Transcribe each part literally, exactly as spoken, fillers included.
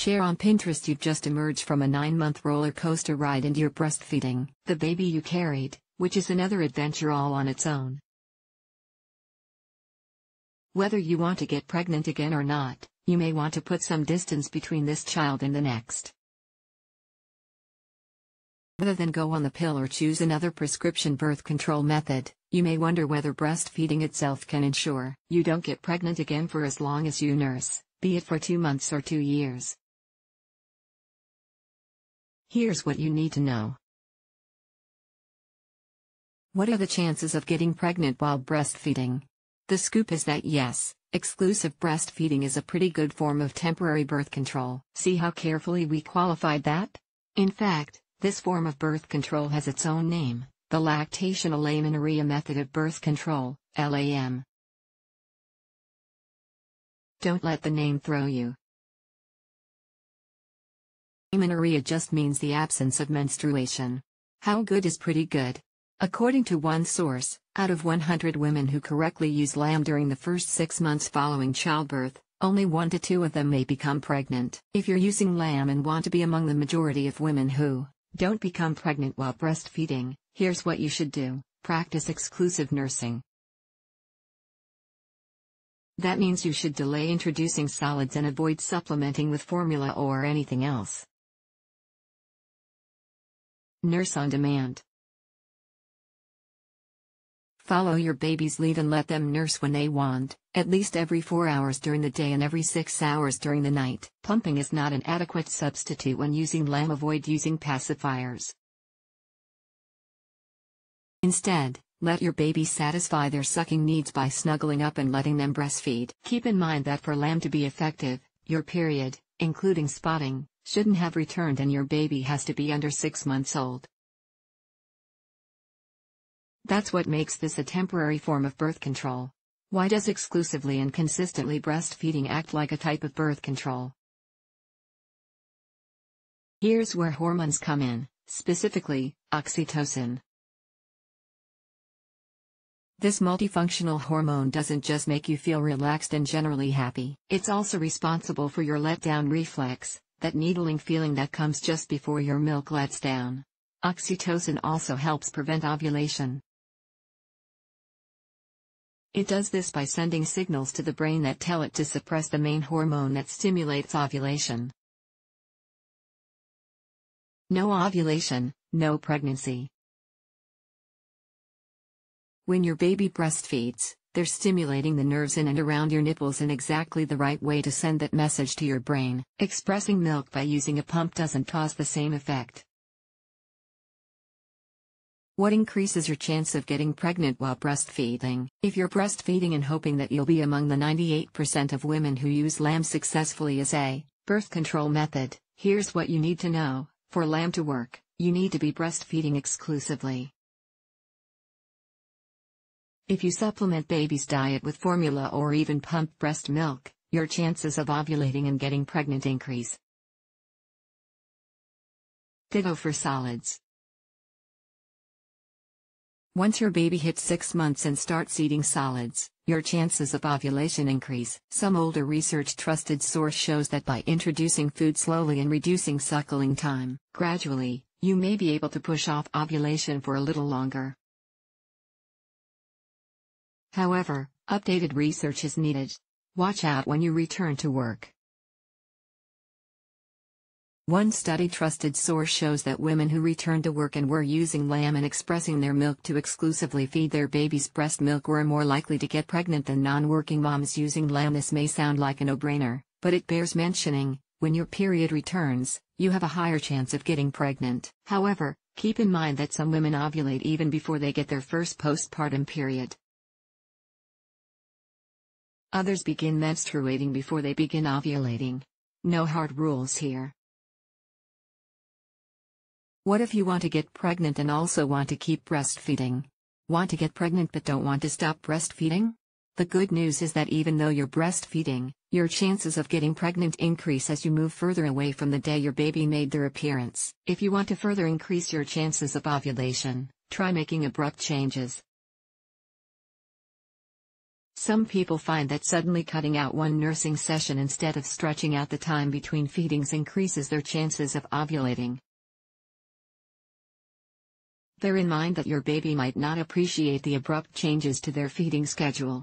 Share on Pinterest you've just emerged from a nine-month roller coaster ride into your breastfeeding. The baby you carried, which is another adventure all on its own. Whether you want to get pregnant again or not, you may want to put some distance between this child and the next. Rather than go on the pill or choose another prescription birth control method, you may wonder whether breastfeeding itself can ensure you don't get pregnant again for as long as you nurse, be it for two months or two years. Here's what you need to know. What are the chances of getting pregnant while breastfeeding? The scoop is that yes, exclusive breastfeeding is a pretty good form of temporary birth control. See how carefully we qualified that? In fact, this form of birth control has its own name, the lactational amenorrhea method of birth control, L A M. Don't let the name throw you. Amenorrhea just means the absence of menstruation. How good is pretty good? According to one source, out of one hundred women who correctly use L A M during the first six months following childbirth, only one to two of them may become pregnant. If you're using L A M and want to be among the majority of women who don't become pregnant while breastfeeding, here's what you should do: practice exclusive nursing. That means you should delay introducing solids and avoid supplementing with formula or anything else. Nurse on demand. Follow your baby's lead and let them nurse when they want, at least every four hours during the day and every six hours during the night. Pumping is not an adequate substitute when using L A M. Avoid using pacifiers. Instead, let your baby satisfy their sucking needs by snuggling up and letting them breastfeed. Keep in mind that for L A M to be effective, your period, including spotting, shouldn't have returned and your baby has to be under six months old. That's what makes this a temporary form of birth control. Why does exclusively and consistently breastfeeding act like a type of birth control? Here's where hormones come in, specifically, oxytocin. This multifunctional hormone doesn't just make you feel relaxed and generally happy. It's also responsible for your letdown reflex, that needling feeling that comes just before your milk lets down. Oxytocin also helps prevent ovulation. It does this by sending signals to the brain that tell it to suppress the main hormone that stimulates ovulation. No ovulation, no pregnancy. When your baby breastfeeds, they're stimulating the nerves in and around your nipples in exactly the right way to send that message to your brain. Expressing milk by using a pump doesn't cause the same effect. What increases your chance of getting pregnant while breastfeeding? If you're breastfeeding and hoping that you'll be among the ninety-eight percent of women who use L A M successfully as a birth control method, here's what you need to know. For L A M to work, you need to be breastfeeding exclusively. If you supplement baby's diet with formula or even pump breast milk, your chances of ovulating and getting pregnant increase. Ditto for solids. Once your baby hits six months and starts eating solids, your chances of ovulation increase. Some older research trusted source shows that by introducing food slowly and reducing suckling time, gradually, you may be able to push off ovulation for a little longer. However, updated research is needed. Watch out when you return to work. One study trusted source shows that women who returned to work and were using L A M and expressing their milk to exclusively feed their baby's breast milk were more likely to get pregnant than non-working moms using L A M. This may sound like a no-brainer, but it bears mentioning: when your period returns, you have a higher chance of getting pregnant. However, keep in mind that some women ovulate even before they get their first postpartum period. Others begin menstruating before they begin ovulating. No hard rules here. What if you want to get pregnant and also want to keep breastfeeding? Want to get pregnant but don't want to stop breastfeeding? The good news is that even though you're breastfeeding, your chances of getting pregnant increase as you move further away from the day your baby made their appearance. If you want to further increase your chances of ovulation, try making abrupt changes. Some people find that suddenly cutting out one nursing session instead of stretching out the time between feedings increases their chances of ovulating. Bear in mind that your baby might not appreciate the abrupt changes to their feeding schedule.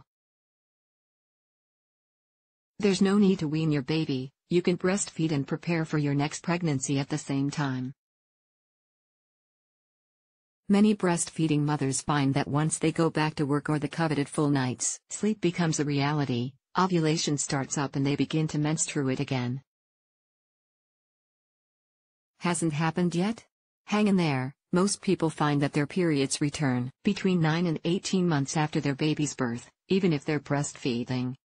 There's no need to wean your baby, you can breastfeed and prepare for your next pregnancy at the same time. Many breastfeeding mothers find that once they go back to work or the coveted full night's sleep becomes a reality, ovulation starts up and they begin to menstruate again. Hasn't happened yet? Hang in there. Most people find that their periods return between nine and eighteen months after their baby's birth, even if they're breastfeeding.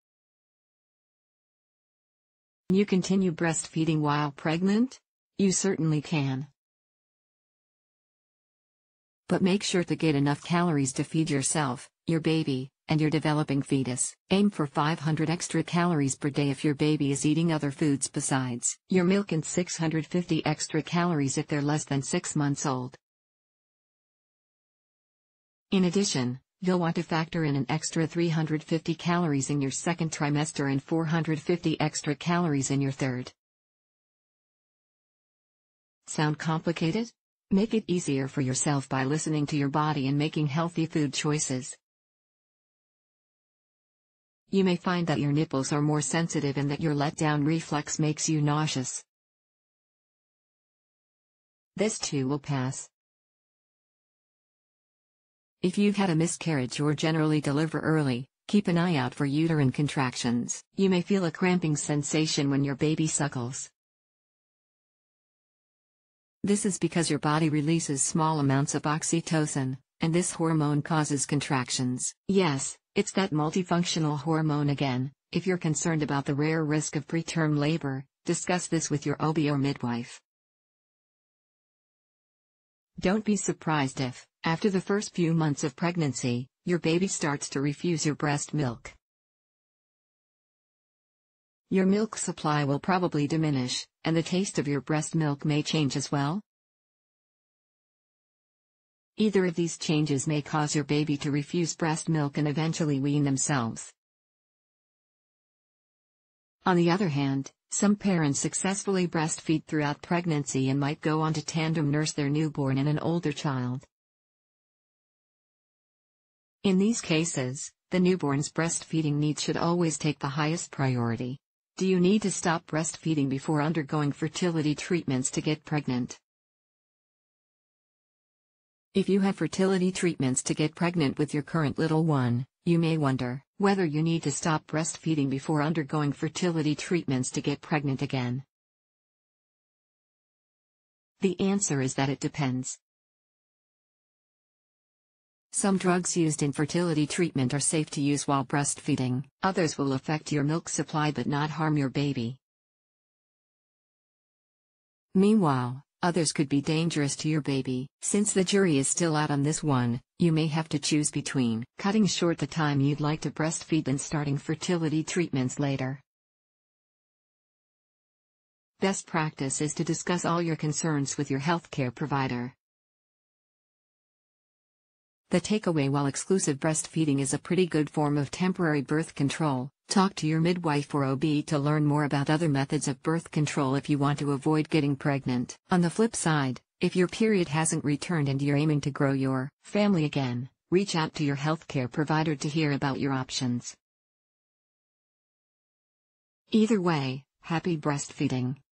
Can you continue breastfeeding while pregnant? You certainly can. But make sure to get enough calories to feed yourself, your baby, and your developing fetus. Aim for five hundred extra calories per day if your baby is eating other foods besides your milk, and six hundred fifty extra calories if they're less than six months old. In addition, you'll want to factor in an extra three hundred fifty calories in your second trimester and four hundred fifty extra calories in your third. Sound complicated? Make it easier for yourself by listening to your body and making healthy food choices. You may find that your nipples are more sensitive and that your letdown reflex makes you nauseous. This too will pass. If you've had a miscarriage or generally deliver early, keep an eye out for uterine contractions. You may feel a cramping sensation when your baby suckles. This is because your body releases small amounts of oxytocin, and this hormone causes contractions. Yes, it's that multifunctional hormone again. If you're concerned about the rare risk of preterm labor, discuss this with your O B or midwife. Don't be surprised if, after the first few months of pregnancy, your baby starts to refuse your breast milk. Your milk supply will probably diminish, and the taste of your breast milk may change as well. Either of these changes may cause your baby to refuse breast milk and eventually wean themselves. On the other hand, some parents successfully breastfeed throughout pregnancy and might go on to tandem nurse their newborn and an older child. In these cases, the newborn's breastfeeding needs should always take the highest priority. Do you need to stop breastfeeding before undergoing fertility treatments to get pregnant? If you have fertility treatments to get pregnant with your current little one, you may wonder whether you need to stop breastfeeding before undergoing fertility treatments to get pregnant again. The answer is that it depends. Some drugs used in fertility treatment are safe to use while breastfeeding. Others will affect your milk supply but not harm your baby. Meanwhile, others could be dangerous to your baby. Since the jury is still out on this one, you may have to choose between cutting short the time you'd like to breastfeed and starting fertility treatments later. Best practice is to discuss all your concerns with your healthcare provider. The takeaway: while exclusive breastfeeding is a pretty good form of temporary birth control, talk to your midwife or O B to learn more about other methods of birth control if you want to avoid getting pregnant. On the flip side, if your period hasn't returned and you're aiming to grow your family again, reach out to your healthcare provider to hear about your options. Either way, happy breastfeeding.